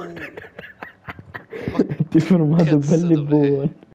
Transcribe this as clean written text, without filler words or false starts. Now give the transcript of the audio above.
Ti ho formato Cazzo bello e dovrei... buono.